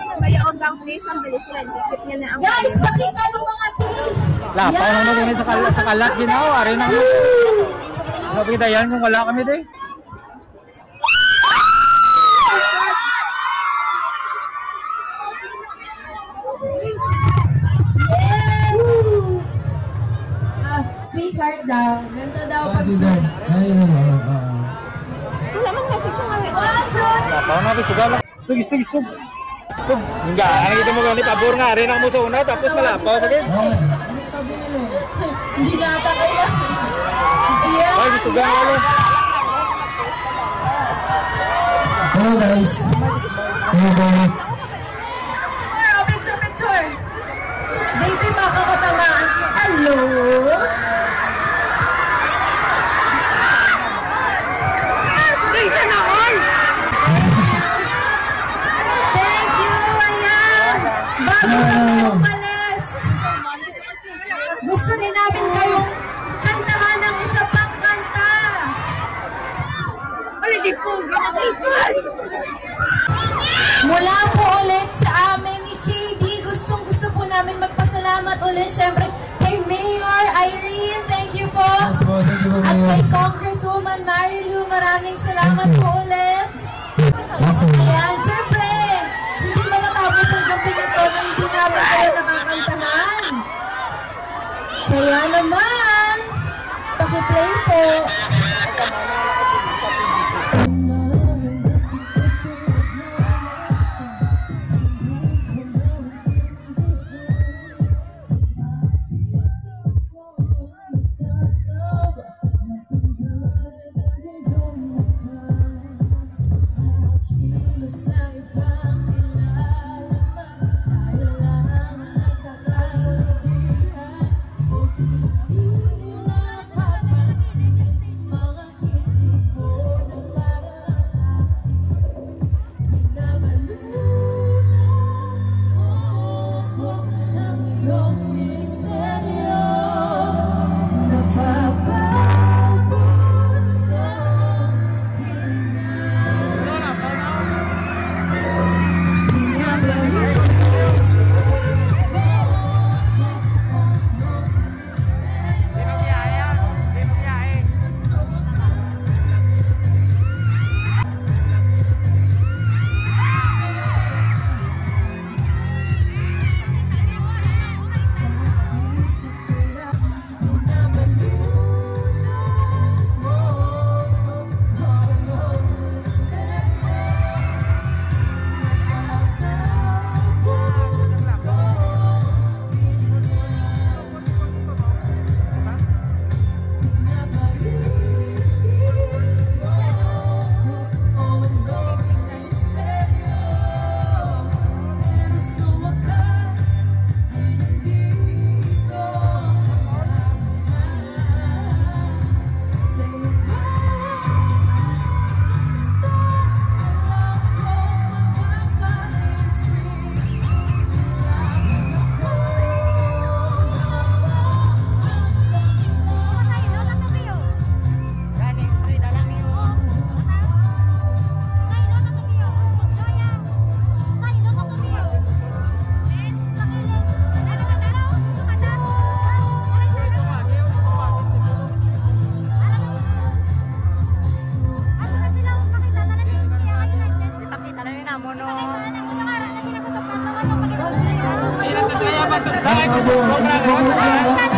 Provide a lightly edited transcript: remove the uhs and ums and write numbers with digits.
Mayaogang place ang bilis sila. Sikip niya na ang... Guys, pakita nung mga team! Lapaw na mag-init sa kalat ginawa. Arin na mo. Nakita yan kung wala kami din. Sweetheart daw. Ganito daw pag wala man message yung hangin. Lapaw na, stug. Stug. Hingga, nakikita mo ganit, abor nga. Arin ang mo sa una, tapos malapaw. Ano sabi nila? Hindi nata kayo. Ayan. Ay, gusto gano'n. Hello guys. Picture. Baby, makakatamaan. Hello? Thank you, ayan. Bago kami umalis, gusto din namin kayong kantahan ng isa pang kanta. Mula po ulit sa amin ni KD, gustong-gusto po namin magpasalamat ulit, syempre, kay Mayor Irene, thank you po. Yes po, thank you po, At Mayor. kay Congresswoman Marilu, maraming salamat po ulit. Awesome. Ayan, syempre, hindi matatapos ang gabi nito nang hindi namin kayo nakakantahan. Kaya naman, paki-play po. Bravo.